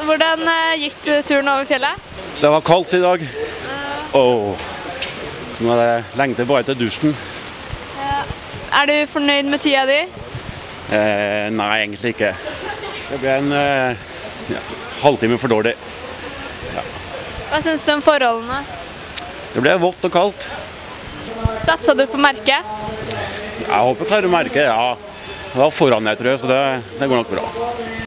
Hvordan gikk turen over fjellet? Det var kaldt i dag. Så nå er det lengte bare til dusjen. Er du fornøyd med tida di? Nei, egentlig ikke. Det ble en halvtime for dårlig. Hva synes du om forholdene? Det ble vått og kaldt. Satsa du på merket? Jeg håper jeg klarer å merke, ja. Det var foran jeg tror, så det går nok bra.